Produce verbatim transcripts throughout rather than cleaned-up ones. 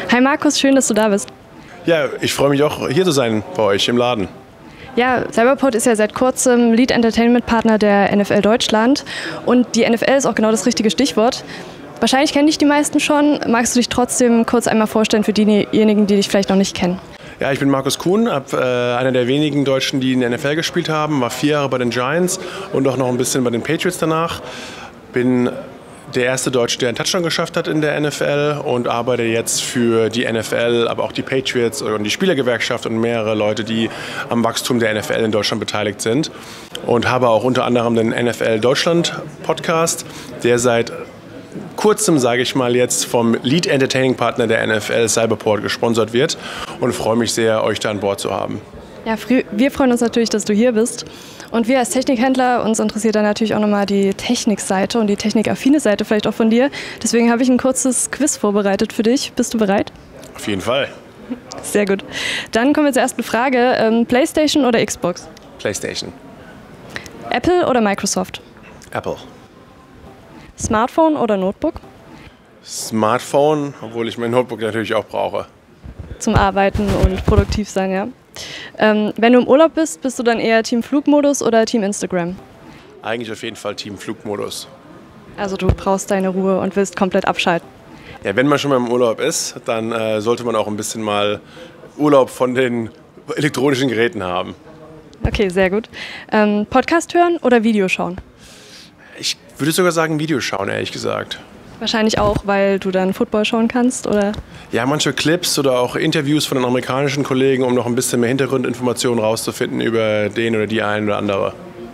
Hi Markus, schön, dass du da bist. Ja, ich freue mich auch, hier zu sein bei euch im Laden. Ja, Cyberport ist ja seit kurzem Lead Entertainment Partner der N F L Deutschland und die N F L ist auch genau das richtige Stichwort. Wahrscheinlich kennen dich die meisten schon. Magst du dich trotzdem kurz einmal vorstellen für diejenigen, die dich vielleicht noch nicht kennen? Ja, ich bin Markus Kuhn, hab, äh, einer der wenigen Deutschen, die in der N F L gespielt haben, war vier Jahre bei den Giants und auch noch ein bisschen bei den Patriots danach. Bin der erste Deutsche, der einen Touchdown geschafft hat in der N F L und arbeite jetzt für die N F L, aber auch die Patriots und die Spielergewerkschaft und mehrere Leute, die am Wachstum der N F L in Deutschland beteiligt sind. Und habe auch unter anderem den N F L Deutschland Podcast, der seit kurzem, sage ich mal jetzt, vom Lead Entertaining Partner der N F L Cyberport gesponsert wird und freue mich sehr, euch da an Bord zu haben. Ja, wir freuen uns natürlich, dass du hier bist. Und wir als Technikhändler, uns interessiert dann natürlich auch nochmal die Technikseite und die technikaffine Seite vielleicht auch von dir. Deswegen habe ich ein kurzes Quiz vorbereitet für dich. Bist du bereit? Auf jeden Fall. Sehr gut. Dann kommen wir zur ersten Frage. Ähm, PlayStation oder Xbox? PlayStation. Apple oder Microsoft? Apple. Smartphone oder Notebook? Smartphone, obwohl ich mein Notebook natürlich auch brauche. Zum Arbeiten und produktiv sein, ja. Ähm, wenn du im Urlaub bist, bist du dann eher Team Flugmodus oder Team Instagram? Eigentlich auf jeden Fall Team Flugmodus. Also du brauchst deine Ruhe und willst komplett abschalten? Ja, wenn man schon mal im Urlaub ist, dann äh, sollte man auch ein bisschen mal Urlaub von den elektronischen Geräten haben. Okay, sehr gut. Ähm, Podcast hören oder Video schauen? Ich würde sogar sagen Video schauen, ehrlich gesagt. Wahrscheinlich auch, weil du dann Football schauen kannst, oder? Ja, manche Clips oder auch Interviews von den amerikanischen Kollegen, um noch ein bisschen mehr Hintergrundinformationen rauszufinden über den oder die eine oder andere.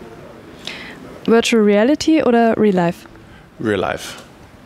Virtual Reality oder Real Life? Real Life.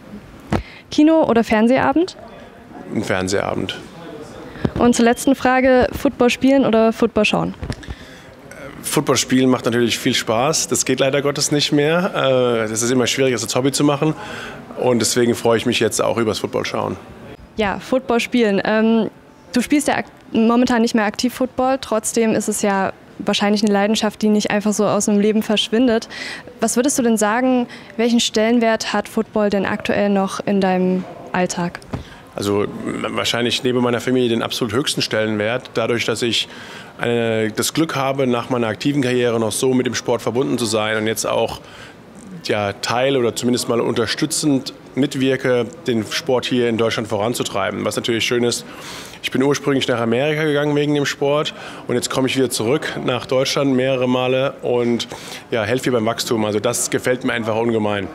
Kino oder Fernsehabend? Ein Fernsehabend. Und zur letzten Frage, Football spielen oder Football schauen? Football spielen macht natürlich viel Spaß. Das geht leider Gottes nicht mehr. Das ist immer schwierig, das als Hobby zu machen. Und deswegen freue ich mich jetzt auch über das Football schauen. Ja, Football spielen. Ähm, du spielst ja momentan nicht mehr aktiv Football. Trotzdem ist es ja wahrscheinlich eine Leidenschaft, die nicht einfach so aus dem Leben verschwindet. Was würdest du denn sagen, welchen Stellenwert hat Football denn aktuell noch in deinem Alltag? Also wahrscheinlich neben meiner Familie den absolut höchsten Stellenwert, dadurch, dass ich eine, das Glück habe, nach meiner aktiven Karriere noch so mit dem Sport verbunden zu sein und jetzt auch ja, Teil oder zumindest mal unterstützend mitwirke, den Sport hier in Deutschland voranzutreiben. Was natürlich schön ist, ich bin ursprünglich nach Amerika gegangen wegen dem Sport und jetzt komme ich wieder zurück nach Deutschland mehrere Male und ja, helfe hier beim Wachstum. Also das gefällt mir einfach ungemein.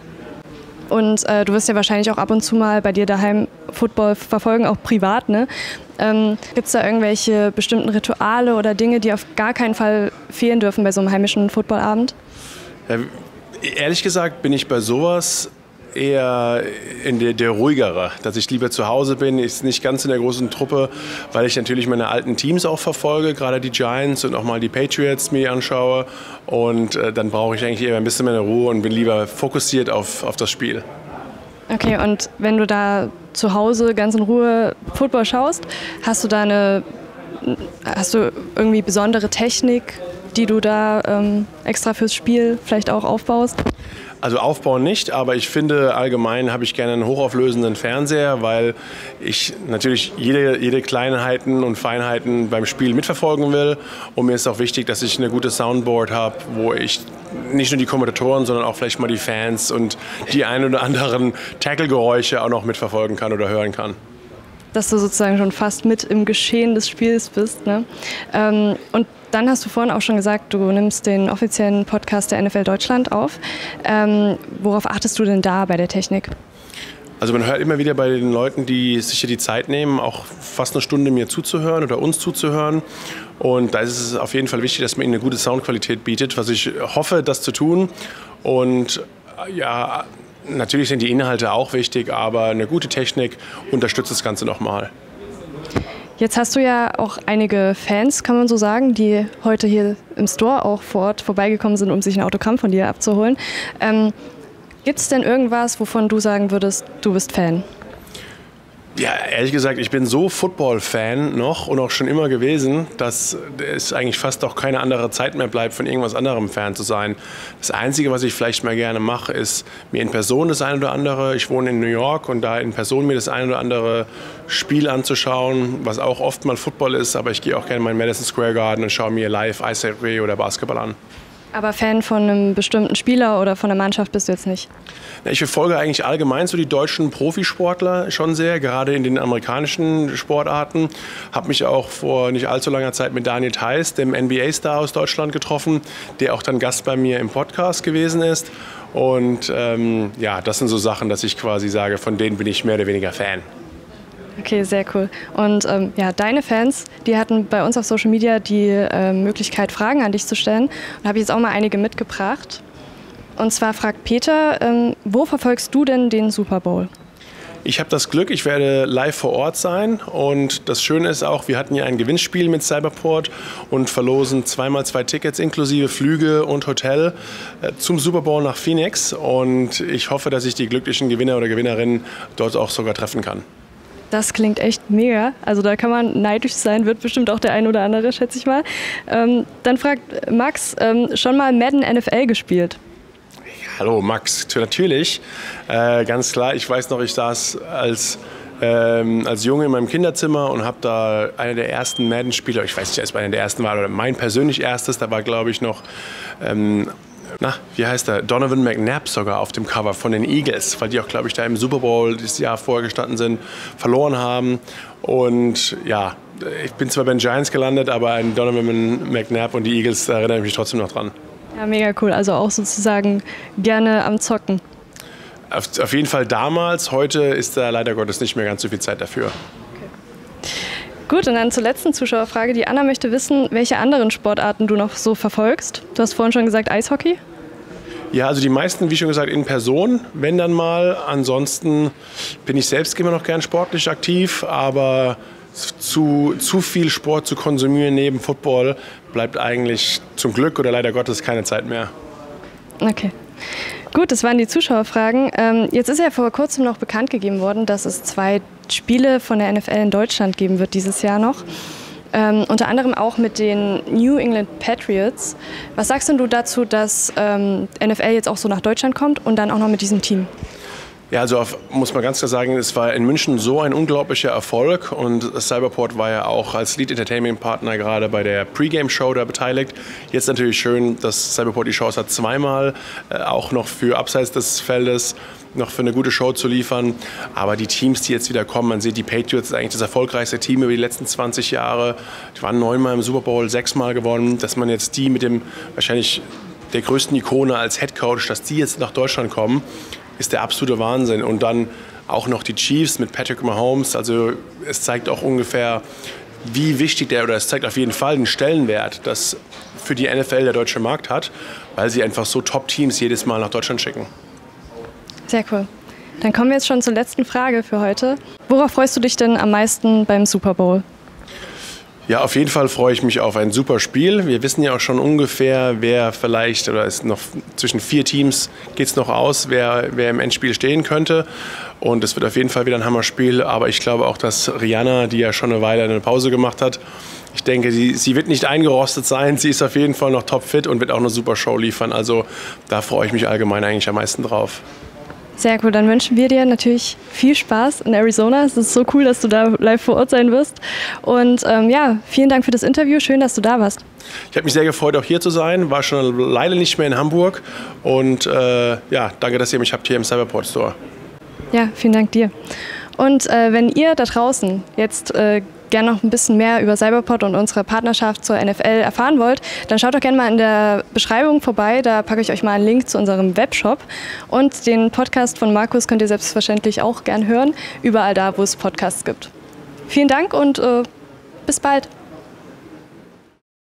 Und äh, du wirst ja wahrscheinlich auch ab und zu mal bei dir daheim Football verfolgen, auch privat, ne? Ähm, Gibt es da irgendwelche bestimmten Rituale oder Dinge, die auf gar keinen Fall fehlen dürfen bei so einem heimischen Footballabend? Ja, ehrlich gesagt bin ich bei sowas eher in der, der ruhigere, dass ich lieber zu Hause bin, ist nicht ganz in der großen Truppe, weil ich natürlich meine alten Teams auch verfolge, gerade die Giants und auch mal die Patriots mir anschaue und äh, dann brauche ich eigentlich eher ein bisschen mehr Ruhe und bin lieber fokussiert auf, auf das Spiel. Okay, und wenn du da zu Hause ganz in Ruhe Football schaust, hast du da eine, hast du irgendwie besondere Technik, die du da ähm, extra fürs Spiel vielleicht auch aufbaust? Also aufbauen nicht, aber ich finde allgemein habe ich gerne einen hochauflösenden Fernseher, weil ich natürlich jede, jede Kleinheiten und Feinheiten beim Spiel mitverfolgen will. Und mir ist auch wichtig, dass ich eine gute Soundboard habe, wo ich nicht nur die Kommentatoren, sondern auch vielleicht mal die Fans und die ein oder anderen Tackle-Geräusche auch noch mitverfolgen kann oder hören kann. Dass du sozusagen schon fast mit im Geschehen des Spiels bist, ne? Ähm, und dann hast du vorhin auch schon gesagt, du nimmst den offiziellen Podcast der N F L Deutschland auf. Ähm, worauf achtest du denn da bei der Technik? Also man hört immer wieder bei den Leuten, die sich hier die Zeit nehmen, auch fast eine Stunde mir zuzuhören oder uns zuzuhören. Und da ist es auf jeden Fall wichtig, dass man ihnen eine gute Soundqualität bietet, was ich hoffe, das zu tun. Und ja, natürlich sind die Inhalte auch wichtig, aber eine gute Technik unterstützt das Ganze nochmal. Jetzt hast du ja auch einige Fans, kann man so sagen, die heute hier im Store auch vor Ort vorbeigekommen sind, um sich ein Autogramm von dir abzuholen. Ähm, Gibt es denn irgendwas, wovon du sagen würdest, du bist Fan? Ja, ehrlich gesagt, ich bin so Football-Fan noch und auch schon immer gewesen, dass es eigentlich fast auch keine andere Zeit mehr bleibt, von irgendwas anderem Fan zu sein. Das Einzige, was ich vielleicht mal gerne mache, ist mir in Person das eine oder andere, ich wohne in New York und da in Person mir das eine oder andere Spiel anzuschauen, was auch oft mal Football ist, aber ich gehe auch gerne mal in Madison Square Garden und schaue mir live Eishockey oder Basketball an. Aber Fan von einem bestimmten Spieler oder von der Mannschaft bist du jetzt nicht? Ich verfolge eigentlich allgemein so die deutschen Profisportler schon sehr, gerade in den amerikanischen Sportarten. Habe mich auch vor nicht allzu langer Zeit mit Daniel Theis, dem N B A-Star aus Deutschland, getroffen, der auch dann Gast bei mir im Podcast gewesen ist. Und ähm, ja, das sind so Sachen, dass ich quasi sage, von denen bin ich mehr oder weniger Fan. Okay, sehr cool. Und ähm, ja, deine Fans, die hatten bei uns auf Social Media die äh, Möglichkeit, Fragen an dich zu stellen. Und habe jetzt auch mal einige mitgebracht. Und zwar fragt Peter, ähm, wo verfolgst du denn den Super Bowl? Ich habe das Glück, ich werde live vor Ort sein. Und das Schöne ist auch, wir hatten ja ein Gewinnspiel mit Cyberport und verlosen zweimal zwei Tickets inklusive Flüge und Hotel äh, zum Super Bowl nach Phoenix. Und ich hoffe, dass ich die glücklichen Gewinner oder Gewinnerinnen dort auch sogar treffen kann. Das klingt echt mega. Also da kann man neidisch sein, wird bestimmt auch der ein oder andere, schätze ich mal. Ähm, dann fragt Max, ähm, schon mal Madden N F L gespielt? Hallo Max, natürlich. Äh, ganz klar, ich weiß noch, ich saß als, ähm, als Junge in meinem Kinderzimmer und habe da einer der ersten Madden-Spieler, ich weiß nicht, ob es einer der ersten war oder mein persönlich erstes, da war glaube ich noch... Ähm, Na, wie heißt der? Donovan McNabb sogar auf dem Cover von den Eagles, weil die auch, glaube ich, da im Super Bowl das Jahr vorher gestanden sind, verloren haben. Und ja, ich bin zwar bei den Giants gelandet, aber an Donovan McNabb und die Eagles, da erinnere ich mich trotzdem noch dran. Ja, mega cool. Also auch sozusagen gerne am Zocken. Auf, auf jeden Fall damals, heute ist da leider Gottes nicht mehr ganz so viel Zeit dafür. Gut, und dann zur letzten Zuschauerfrage. Die Anna möchte wissen, welche anderen Sportarten du noch so verfolgst. Du hast vorhin schon gesagt Eishockey. Ja, also die meisten, wie schon gesagt, in Person, wenn dann mal. Ansonsten bin ich selbst immer noch gern sportlich aktiv, aber zu, zu viel Sport zu konsumieren neben Football bleibt eigentlich zum Glück oder leider Gottes keine Zeit mehr. Okay. Gut, das waren die Zuschauerfragen. Ähm, jetzt ist ja vor kurzem noch bekannt gegeben worden, dass es zwei Spiele von der N F L in Deutschland geben wird dieses Jahr noch. Ähm, unter anderem auch mit den New England Patriots. Was sagst denn du dazu, dass ähm, N F L jetzt auch so nach Deutschland kommt und dann auch noch mit diesem Team? Ja, also auf, muss man ganz klar sagen, es war in München so ein unglaublicher Erfolg und Cyberport war ja auch als Lead Entertainment Partner gerade bei der Pre-Game Show da beteiligt. Jetzt natürlich schön, dass Cyberport die Chance hat, zweimal äh, auch noch für abseits des Feldes noch für eine gute Show zu liefern. Aber die Teams, die jetzt wieder kommen, man sieht, die Patriots ist eigentlich das erfolgreichste Team über die letzten zwanzig Jahre. Die waren neunmal im Super Bowl, sechsmal gewonnen. Dass man jetzt die mit dem wahrscheinlich der größten Ikone als Head Coach, dass die jetzt nach Deutschland kommen, ist der absolute Wahnsinn. Und dann auch noch die Chiefs mit Patrick Mahomes. Also es zeigt auch ungefähr, wie wichtig der, oder es zeigt auf jeden Fall den Stellenwert, das für die N F L der deutsche Markt hat, weil sie einfach so Top-Teams jedes Mal nach Deutschland schicken. Sehr cool. Dann kommen wir jetzt schon zur letzten Frage für heute. Worauf freust du dich denn am meisten beim Super Bowl? Ja, auf jeden Fall freue ich mich auf ein super Spiel. Wir wissen ja auch schon ungefähr, wer vielleicht, oder ist noch zwischen vier Teams geht es noch aus, wer, wer im Endspiel stehen könnte. Und es wird auf jeden Fall wieder ein Hammerspiel. Aber ich glaube auch, dass Rihanna, die ja schon eine Weile eine Pause gemacht hat, ich denke, sie, sie wird nicht eingerostet sein. Sie ist auf jeden Fall noch topfit und wird auch eine super Show liefern. Also da freue ich mich allgemein eigentlich am meisten drauf. Sehr cool, dann wünschen wir dir natürlich viel Spaß in Arizona. Es ist so cool, dass du da live vor Ort sein wirst. Und ähm, ja, vielen Dank für das Interview. Schön, dass du da warst. Ich habe mich sehr gefreut, auch hier zu sein. War schon leider nicht mehr in Hamburg. Und äh, ja, danke, dass ihr mich habt hier im Cyberport Store. Ja, vielen Dank dir. Und äh, wenn ihr da draußen jetzt äh, gerne noch ein bisschen mehr über Cyberport und unsere Partnerschaft zur N F L erfahren wollt, dann schaut doch gerne mal in der Beschreibung vorbei. Da packe ich euch mal einen Link zu unserem Webshop. Und den Podcast von Markus könnt ihr selbstverständlich auch gern hören, überall da, wo es Podcasts gibt. Vielen Dank und äh, bis bald.